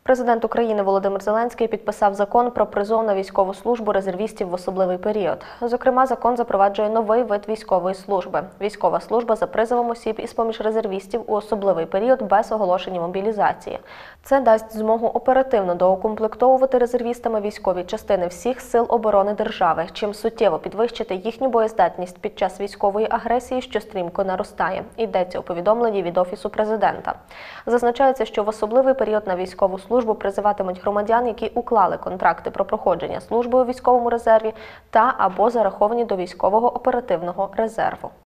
Президент України Володимир Зеленський підписав закон про призов на військову службу резервістів в особливий період. Зокрема, закон запроваджує новий вид військової служби – військова служба за призовом осіб із-поміж резервістів у особливий період без оголошення мобілізації. Це дасть змогу оперативно доукомплектовувати резервістами військові частини всіх сил оборони держави, чим суттєво підвищити їхню боєздатність під час військової агресії, що стрімко наростає. Йдеться у повідомленні від Офісу Президента. Зазначається, що в особливий період на військову службу призиватимуть громадян, які уклали контракти про проходження служби у військовому резерві та або зараховані до військового оперативного резерву.